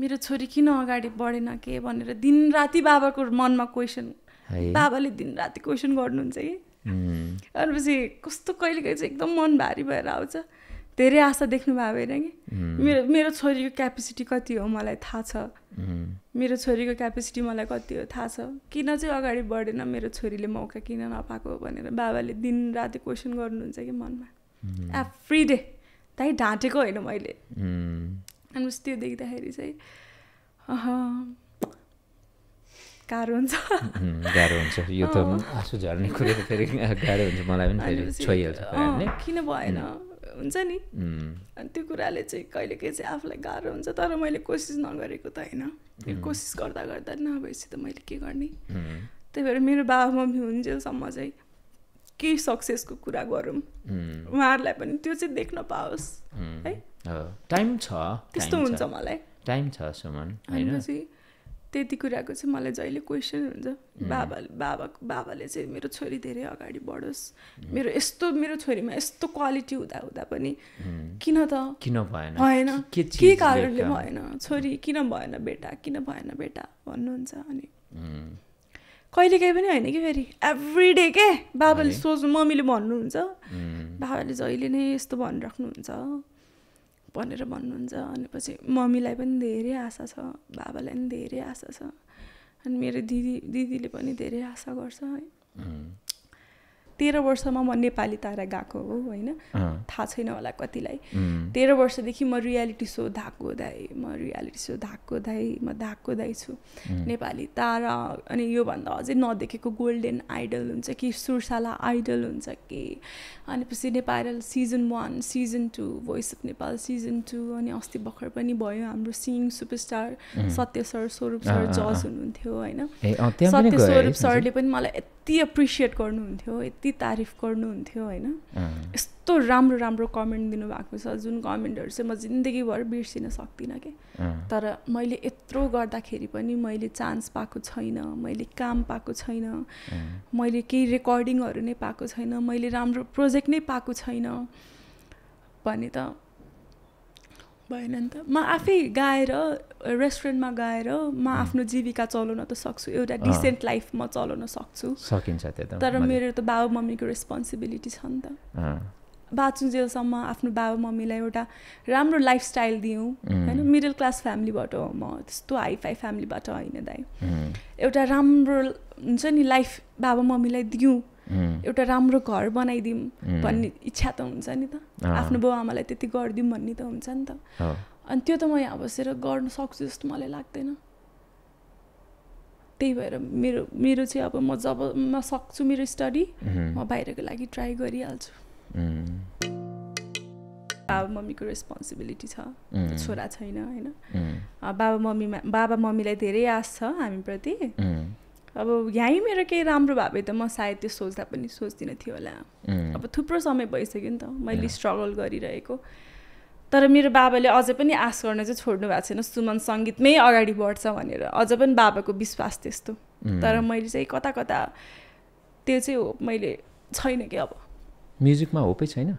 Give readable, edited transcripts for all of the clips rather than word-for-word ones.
मेरो छोरी किन अगाडि बढेन के भनेर दिनराति बाबाको मनमा क्वेसन बाबाले दिनराति क्वेसन गर्नुहुन्छ कि अनिपछि कस्तो कहिलेकाहीँ चाहिँ एकदम मन भारी भएर आउँछ धेरै आशा देख्नु भएको होइन कि मेरो छोरीको क्यापेसिटी कति हो मलाई थाहा छ मेरो छोरीको क्यापेसिटी मलाई कति हो थाहा छ किन चाहिँ अगाडि बढेन मेरो छोरीले मौका किन नपाएको भनेर बाबाले दिनराति क्वेसन गर्नुहुन्छ कि मनमा एभ्री डे त्यही ढाँटेको होइन मैले अनि त्यो देख्दाखेरि चाहिँ गाह्रो हुन्छ यो त आँसु झर्ने कुरा फेरि गाह्रो हुन्छ मलाई पनि फेरि छोइहाल्छ किन भएन हुन्छ नि अनि त्यो कुराले चाहिँ कहिलेकाहीँ चाहिँ आफूलाई गाह्रो हुन्छ तर मैले कोसिस नगरेको त होइन कोसिस गर्दा गर्दा नभएपछि त मैले के गर्ने त्यही भएर मेरो बाबा मम्मी हुन्जेलसम्म चाहिँ केही सक्सेसको कुरा गरौँ उहाँहरूलाई पनि त्यो चाहिँ देख्न पाओस् है टाइम छ त्यस्तो हुन्छ मलाई टाइम छ सुमन होइन त्यति कुराको चाहिँ मलाई जहिले क्वेसन हुन्छ बाबाले चाहिँ मेरो छोरी धेरै अगाडि बढोस् मेरो छोरीमा यस्तो क्वालिटी हुँदा पनि किन भएन के कारणले भएन छोरी किन भएन बेटा भन्नुहुन्छ अनि कहिलेकाहीँ पनि होइन कि फेरि एभ्री डे के बाबाले सोच्नु मम्मीले भन्नुहुन्छ बाबाले जहिले नै यस्तो भनिराख्नुहुन्छ भनेर भन्नुहुन्छ अनि पछि मम्मीलाई पनि धेरै आशा छ बाबालाई पनि धेरै आशा छ अनि मेरो दिदीले पनि धेरै आशा गर्छ है 13 वर्षमा म नेपाली तारा गएको हो होइन थाहा छैन होला कतिलाई 13 वर्षदेखि म रियालिटी सो धाको दाइ छु नेपाली तारा अनि योभन्दा अझै नदेखेको गोल्डन आइडल हुन्छ कि सुरसाला आइडल हुन्छ कि अनि पछि Nepal season 1 season 2 voice of Nepal season 2 अनि अस्ति भर्खर पनि भयो हाम्रो singing superstar Satya sir Swaroop sir जज हुनुहुन्थ्यो होइन सत्य स्वरूप सरले पनि मलाई यति एप्रिसिएट गर्नुहुन्थ्यो यति तारिफ गर्नुहुन्थ्यो होइन यस्तो राम्रो कमेन्ट दिनुभएको छ जुन कमेन्टहरू चाहिँ म जिन्दगीभर बिर्सिन सक्दिनँ कि तर मैले यत्रो गर्दाखेरि पनि मैले चान्स पाएको छैन मैले काम पाएको छैन मैले केही रेकर्डिङहरू नै पाएको छैन मैले राम्रो प्रोजेक्ट नै पाएको छैन भने त भएन नि त म आफै गाएर रेस्टुरेन्टमा गाएर म आफ्नो जीविका चलाउन त सक्छु एउटा डिसेन्ट लाइफ म चलाउन सकिन्छ त्यो त तर मेरो त बाबा मम्मीको रेस्पोन्सिबिलिटी छ नि त बाँचुन्जेलसम्म आफ्नो बाबा मम्मीलाई एउटा राम्रो लाइफस्टाइल दिउँ होइन मिडल क्लास फ्यामिलीबाट हो म त्यस्तो हाइफाई फ्यामिलीबाट होइन दाइ एउटा राम्रो हुन्छ नि लाइफ बाबा मम्मीलाई दिउँ एउटा राम्रो घर बनाइदिउँ भन्ने इच्छा त हुन्छ नि त आफ्नो बाउ आमालाई त्यति गरिदिउँ भन्ने त हुन्छ नि त अनि त्यो त म यहाँ बसेर गर्न सक्छु जस्तो मलाई लाग्दैन त्यही भएर मेरो चाहिँ अब म जब म सक्छु मेरो स्टडी म बाहिरको लागि ट्राई गरिहाल्छु बाबा मम्मीको रेस्पोन्सिबिलिटी छ छोरा छैन होइन बाबा मम्मीलाई धेरै आश छ हामीप्रति अब यहीँ मेरो केही राम्रो भए त म सायद त्यो सोच्दा पनि सोच्दिनँ थियो होला अब थुप्रो समय भइसक्यो नि त मैले स्ट्रगल गरिरहेको तर मेरो बाबाले अझै पनि आश गर्न चाहिँ छोड्नु भएको छैन सुमन सङ्गीतमै अगाडि बढ्छ भनेर अझ पनि बाबाको विश्वास त्यस्तो तर मैले चाहिँ कता त्यो चाहिँ हो मैले छैन कि अब म्युजिकमा होपै छैन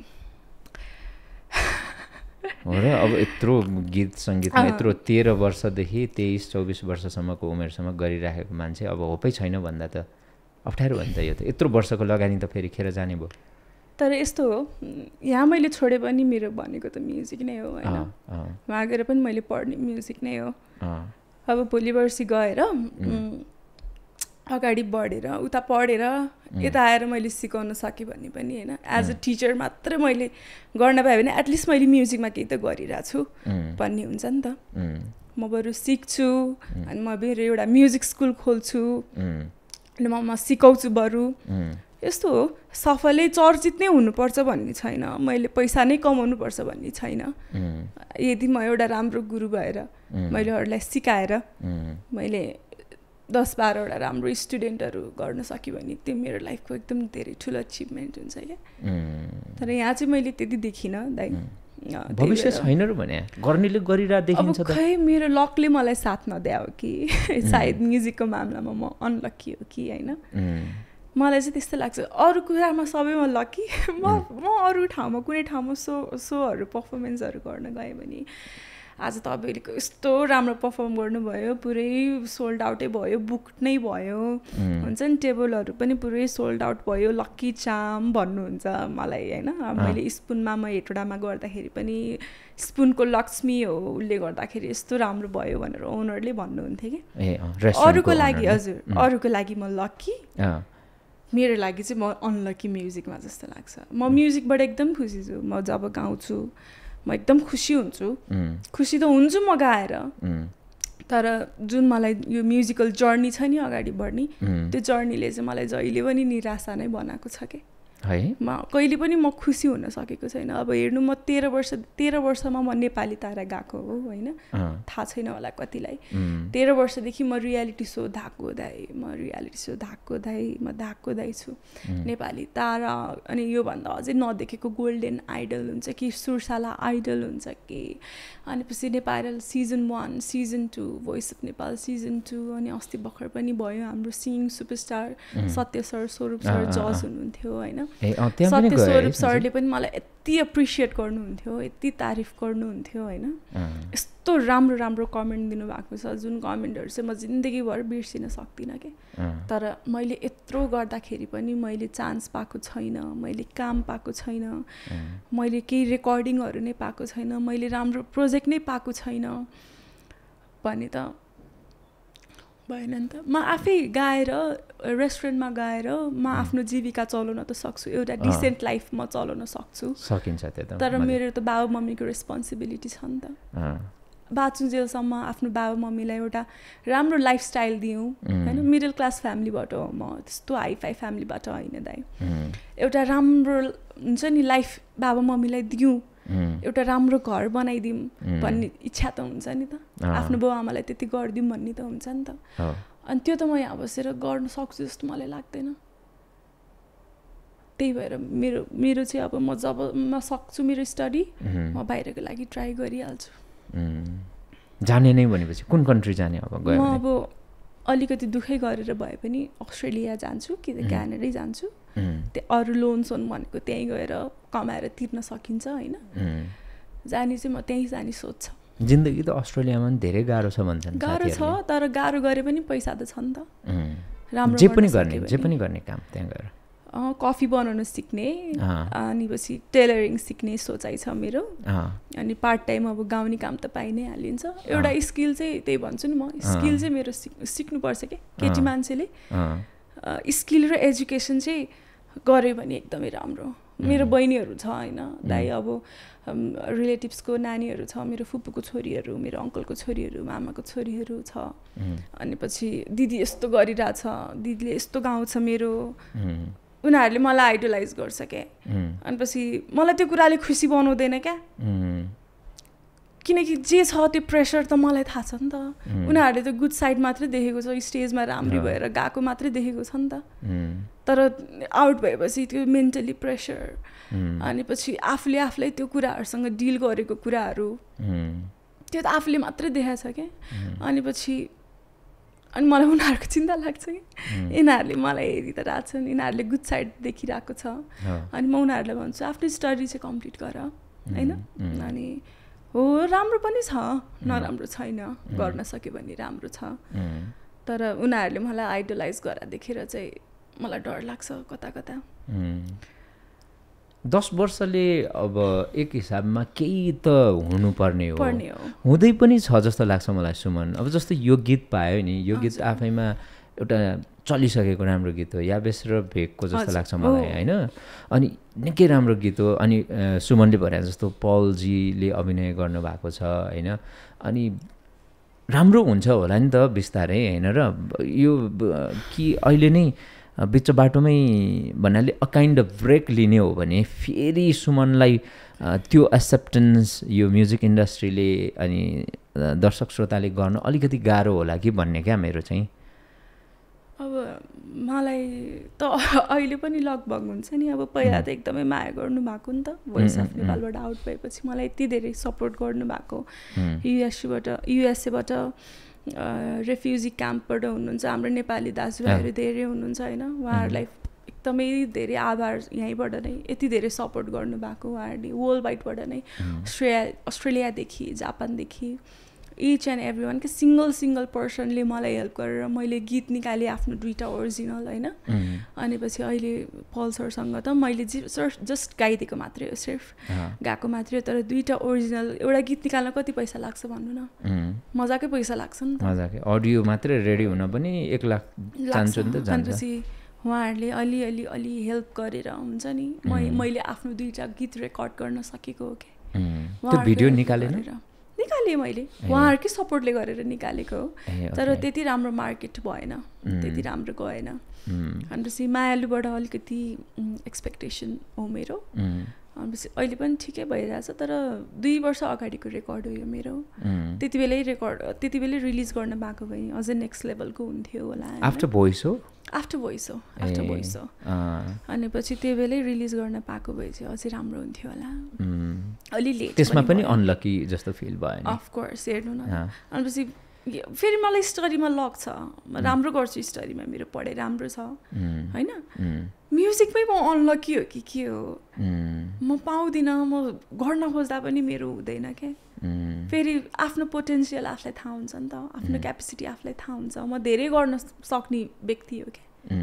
हो र अब यत्रो गीत सङ्गीतमा यत्रो 13 वर्षदेखि 23-24 वर्षसम्मको उमेरसम्म गरिराखेको मान्छे अब होपै छैन भन्दा त अप्ठ्यारो भयो नि त यो त यत्रो वर्षको लगानी त फेरि खेर जाने भयो तर यस्तो हो यहाँ मैले छोडे पनि मेरो भनेको त म्युजिक नै हो होइन वहाँ गएर पनि मैले पढ्ने म्युजिक नै हो अब भोलि पर्सि गएर अगाडि बढेर उता पढेर यता आएर मैले सिकाउन सकेँ भन्ने पनि होइन एज अ टिचर मात्रै मैले गर्न पाएँ भने एटलिस्ट मैले म्युजिकमा केही त गरिरहेको छु भन्ने हुन्छ नि त म बरु सिक्छु अनि म मेरो एउटा म्युजिक स्कुल खोल्छु अनि म सिकाउँछु बरु यस्तो हो सफलै चर्चित नै हुनुपर्छ भन्ने छैन मैले पैसा नै कमाउनुपर्छ भन्ने छैन यदि म एउटा राम्रो गुरु भएर मैले अरूलाई सिकाएर मैले 10-12 वटा राम्रो स्टुडेन्टहरू गर्न सक्यो भने त्यो मेरो लाइफको एकदम धेरै ठुलो अचिभमेन्ट हुन्छ क्या तर यहाँ चाहिँ मैले त्यति देखिनँ दाइ भविष्य छैन र भने गर्नेले गरिरा देखिन्छ त खै मेरो लकले मलाई साथ नदियो कि सायद म्युजिकको मामलामा म अनलकी हो कि होइन मलाई चाहिँ त्यस्तो लाग्छ अरू कुरामा सबैमा लकी म अरू ठाउँमा कुनै ठाउँमा सोहरू पर्फर्मेन्सहरू गर्न गएँ भने आज तपाईँको यस्तो राम्रो पर्फर्म गर्नुभयो, पुरै सोल्ड आउटै भयो, बुक नै भयो हुन्छ नि, टेबलहरू पनि पुरै सोल्ड आउट भयो, लक्की चाम भन्नुहुन्छ मलाई होइन। मैले स्पुनमा म हेटोडामा गर्दाखेरि पनि स्पुनको लक्ष्मी हो उसले गर्दाखेरि यस्तो राम्रो भयो भनेर ओनरले भन्नुहुन्थ्यो कि। अरूको लागि हजुर, अरूको लागि म लक्की, मेरो लागि चाहिँ म अनलक्की म्युजिकमा जस्तो लाग्छ। म म्युजिकबाट एकदम खुसी छु। म जब गाउँछु म एकदम खुसी हुन्छु, खुसी त हुन्छु म गाएर, तर जुन मलाई यो म्युजिकल जर्नी छ नि अगाडि बढ्ने, त्यो जर्नीले चाहिँ मलाई जहिले पनि निराशा नै बनाएको छ कि है। म कहिले पनि म खुसी हुन सकेको छैन। अब हेर्नु म 13 वर्षमा म नेपाली तारा गएको हो होइन, थाहा छैन होला कतिलाई। 13 वर्षदेखि म रियालिटी सो धाको दाई, म रियालिटी सो धाको दाई छु, नेपाली तारा। अनि योभन्दा अझै नदेखेको गोल्डन आइडल हुन्छ कि सुरसाला आइडल हुन्छ कि, अनि पछि Nepal season 1 season 2 voice of Nepal season 2, अनि अस्ति भर्खर पनि भयो हाम्रो singing superstar Satya sir Swaroop sir जज हुनुहुन्थ्यो होइन। सत्य स्वरूप सरले पनि मलाई यति एप्रिसिएट गर्नुहुन्थ्यो, यति तारिफ गर्नुहुन्थ्यो होइन। यस्तो राम्रो राम्रो कमेन्ट दिनुभएको छ, जुन कमेन्टहरू चाहिँ म जिन्दगीभर बिर्सिन सक्दिनँ कि। तर मैले यत्रो गर्दाखेरि पनि मैले चान्स पाएको छैन, मैले काम पाएको छैन, मैले केही रेकर्डिङहरू नै पाएको छैन, मैले राम्रो प्रोजेक्ट नै पाएको छैन भने त भएन नि त। म आफै गाएर रेस्टुरेन्टमा गएर म आफ्नो जीविका चलाउन त सक्छु, एउटा डिसेन्ट लाइफ म चलाउन सक्छु, सकिन्छ त्यो त। तर मेरो त बाबु मम्मीको रेस्पोन्सिबिलिटी छ नि त। बाँचुन्जेलसम्म आफ्नो बाबु मम्मीलाई एउटा राम्रो लाइफस्टाइल दिउँ होइन। मिडल क्लास फ्यामिलीबाट हो म, त्यस्तो हाइफाई फ्यामिलीबाट होइन दाइ। एउटा राम्रो हुन्छ नि लाइफ बाबु मम्मीलाई दिउँ, एउटा राम्रो घर बनाइदिउँ भन्ने इच्छा त हुन्छ नि त। आफ्नो बाउ आमालाई त्यति गरिदिउँ भन्ने त हुन्छ नि त। अनि त्यो त म यहाँ बसेर गर्न सक्छु जस्तो मलाई लाग्दैन। त्यही भएर मेरो चाहिँ अब म जब म सक्छु मेरो स्टडी, म बाहिरको लागि ट्राई गरिहाल्छु। जाने नै भनेपछि कुन कन्ट्री जाने अब गयो? म अब अलिकति दुःखै गरेर भए पनि अस्ट्रेलिया जान्छु कि त क्यानाडै जान्छु। त्यो अरू लोन सोन भनेको त्यहीँ गएर कमाएर तिर्न सकिन्छ होइन। जाने चाहिँ म त्यहीँ जाने सोच छ। जिन्दगी त अस्ट्रेलियामा पनि धेरै गाह्रो छ भन्छन्। गाह्रो छ, तर गाह्रो गरे पनि पैसा त छ नि त। राम्रो जे पनि गर्ने काम त्यहाँ गएर कफी बनाउन सिक्ने, अनि पछि टेलरिङ सिक्ने सोचाइ छ मेरो। अनि पार्ट टाइम अब गाउने काम त पाइ नै हालिन्छ। एउटा स्किल चाहिँ त्यही भन्छु नि म, स्किल चाहिँ मेरो सिक्नुपर्छ कि केटी मान्छेले। स्किल र एजुकेसन चाहिँ गऱ्यो भने एकदमै राम्रो। मेरो बहिनीहरू छ होइन दाइ, अब रिलेटिभ्सको नानीहरू छ, मेरो फुपूको छोरीहरू, मेरो अङ्कलको छोरीहरू, मामाको छोरीहरू छ। अनि पछि दिदी यस्तो गरिरहेछ, दिदीले यस्तो गाउँछ मेरो, उनीहरूले मलाई आइडलाइज गर्छ क्या। अनि पछि मलाई त्यो कुराले खुसी बनाउँदैन क्या, किनकि जे छ त्यो प्रेसर त मलाई थाहा छ नि त। उनीहरूले त गुड साइड मात्रै देखेको छ, स्टेजमा राम्री भएर गएको मात्रै देखेको छ नि त। तर आउट भएपछि त्यो मेन्टली प्रेसर, अनि पछि आफूले आफूलाई त्यो कुराहरूसँग डिल गरेको कुराहरू त्यो त आफूले मात्रै देखाएको छ क्या। अनि पछि अनि मलाई उनीहरूको चिन्ता लाग्छ कि यिनीहरूले मलाई हेरिरहेछन्, यिनीहरूले गुड साइड देखिरहेको छ। अनि म उनीहरूलाई भन्छु आफ्नो स्टडी चाहिँ कम्प्लिट गर होइन। अनि हो राम्रो पनि छ, नराम्रो छैन, गर्न सक्यो भने राम्रो छ। तर उनीहरूले मलाई आइडलाइज गरेर देखेर चाहिँ मलाई डर लाग्छ कता कता। 10 वर्षले अब एक हिसाबमा केही त हुनुपर्ने हो, हुँदै पनि छ जस्तो लाग्छ मलाई सुमन। अब जस्तो यो गीत पायो नि, यो गीत आफैमा एउटा चलिसकेको राम्रो गीत हो, याबेस र भेगको जस्तो लाग्छ मलाई होइन। अनि निकै राम्रो गीत हो। अनि सुमनले भने जस्तो पलजीले अभिनय गर्नुभएको छ होइन। अनि राम्रो हुन्छ होला नि त बिस्तारै होइन। र यो कि अहिले नै बिच बाटोमै भन्नाले अ काइन्ड अफ ब्रेक लिने हो भने फेरि सुमनलाई त्यो एक्सेप्टेन्स यो म्युजिक इन्डस्ट्रीले अनि दर्शक श्रोताले गर्न अलिकति गाह्रो होला कि भन्ने क्या मेरो चाहिँ। अब मलाई त अहिले पनि लगभग हुन्छ नि। अब पहिला त एकदमै माया गर्नुभएको नि त, भोइस अफ नेपालबाट आउट भएपछि मलाई यति धेरै सपोर्ट गर्नुभएको। युएसएबाट रेफ्युजी क्याम्पबाट हुनुहुन्छ हाम्रो नेपाली दाजुभाइहरू धेरै हुनुहुन्छ होइन। उहाँहरूलाई एकदमै धेरै आभार यहीँबाट नै यति धेरै सपोर्ट गर्नुभएको उहाँहरूले वर्ल्ड वाइडबाट नै अस्ट्रेलियादेखि जापानदेखि इच एन्ड एभ्री वान के सिङ्गल पर्सनले मलाई हेल्प गरेर मैले गीत निकालेँ आफ्नो 2टा ओरिजिनल होइन अनि पछि अहिले पल्सरसँग त मैले जस्ट गाइदिएको मात्रै हो सिर्फ गाएको मात्रै हो तर 2टा ओरिजिनल एउटा गीत निकाल्न कति पैसा लाग्छ भन्नु न मजाकै पैसा लाग्छ नि त मजाकै अडियो मात्रै रेडी हुन पनि 1 लाख चान्स नि त जान्छ अनि उहाँहरूले अलि हेल्प गरेर हुन्छ नि मैले आफ्नो 2टा गीत रेकर्ड गर्न सकेको हो कि त्यो भिडियो निकालेन निकालेँ मैले उहाँहरूकै सपोर्टले गरेर निकालेको हो तर त्यति राम्रो मार्केट भएन त्यति राम्रो गएन भनेपछि मायालुबाट अलिकति एक्सपेक्टेसन हो मेरो भनेपछि अहिले पनि ठिकै भइरहेछ तर 2 वर्ष अगाडिको रेकर्ड हो यो मेरो त्यति बेलै रिलिज गर्न पाएको भए अझै नेक्स्ट लेभलको हुन्थ्यो होला आफ्टर भोइस हो अनि पछि त्यो बेलै रिलिज गर्न पाएको भए चाहिँ अझै राम्रो हुन्थ्यो होला अलि लेट त्यसमा पनि अनलकी जस्तो फिल भयो अफ कोर्स हेर्नु न अनि फेरि मलाई स्टडीमा लक छ राम्रो गर्छु स्टडीमा मेरो पढाइ राम्रो छ होइन म्युजिकमै म अनलकी हो कि के हो म पाउँदिनँ म गर्न खोज्दा पनि मेरो हुँदैन क्या फेरि आफ्नो पोटेन्सियल आफूलाई थाहा हुन्छ नि त आफ्नो क्यापेसिटी आफूलाई थाहा हुन्छ म धेरै गर्न सक्ने व्यक्ति हो क्या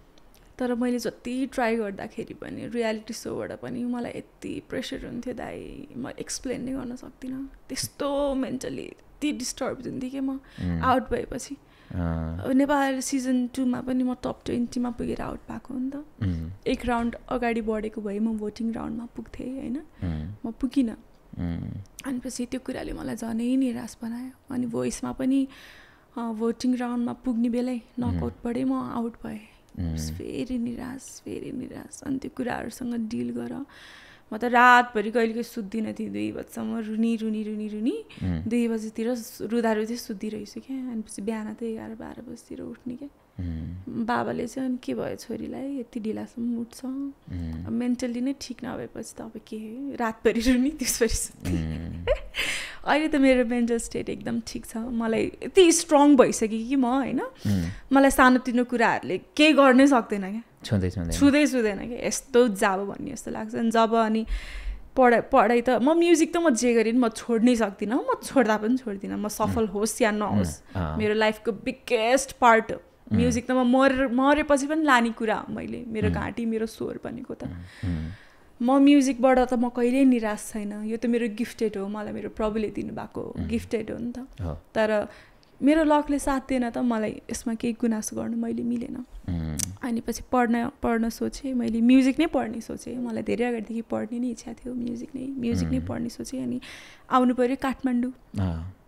तर मैले जति ट्राई गर्दाखेरि पनि रियालिटी सोबाट पनि मलाई यति प्रेसर हुन्थ्यो दाइ म एक्सप्लेन नै गर्न सक्दिनँ त्यस्तो मेन्टली यति डिस्टर्ब हुन्थेँ कि म आउट भएपछि नेपाल सिजन 2मा पनि म टप 20मा पुगेर आउट भएको हो नि त 1 राउन्ड अगाडि बढेको भए म भोटिङ राउन्डमा पुग्थेँ होइन म पुगिनँ अनि पछि त्यो कुराले मलाई झनै निराश बनायो अनि भोइसमा पनि भोटिङ राउन्डमा पुग्ने बेलै नकआउटबाटै म आउट भएँ फेरि निराश अनि त्यो कुराहरूसँग डिल गर म त रातभरि कहिले सुत्दिनँ थिएँ 2 बजीसम्म रुनी 2 बजीतिर रुँदा सुत्दिरहेछु क्या अनि पछि बिहान त 11-12 बजीतिर उठ्ने क्या बाबाले चाहिँ अनि के भयो छोरीलाई यति ढिलासम्म उठ्छ मेन्टली नै ठिक नभएपछि त अब के रातभरि रुनी त्यसपछि सुत्थेँ अहिले त मेरो मेन्टल स्टेट एकदम ठिक छ मलाई यति स्ट्रङ भइसक्यो कि म होइन मलाई सानोतिनो कुराहरूले केही गर्नै सक्दैन क्या छुँदैन कि यस्तो जाब भन्ने जस्तो लाग्छ अनि जब अनि पढाइ त म म्युजिक त म जे गरेँ नि म छोड्नै सक्दिनँ म छोड्दा पनि छोड्दिनँ म सफल होस् या नहोस् मेरो लाइफको बिगेस्ट पार्ट हो म्युजिक त म मरेपछि पनि लाने कुरा हो मैले मेरो घाँटी मेरो स्वर भनेको त म म्युजिकबाट त म कहिल्यै निराश छैन यो त मेरो गिफ्टेड हो मलाई मेरो प्रभुले दिनुभएको गिफ्टेड हो नि त तर मेरो लकले साथ दिएन त मलाई यसमा केही गुनासो गर्नु मैले मिलेन अनि पछि पढ्न सोचेँ मैले म्युजिक नै पढ्ने सोचेँ मलाई धेरै अगाडिदेखि पढ्ने नै इच्छा थियो म्युजिक नै पढ्ने सोचेँ अनि आउनु पऱ्यो काठमाडौँ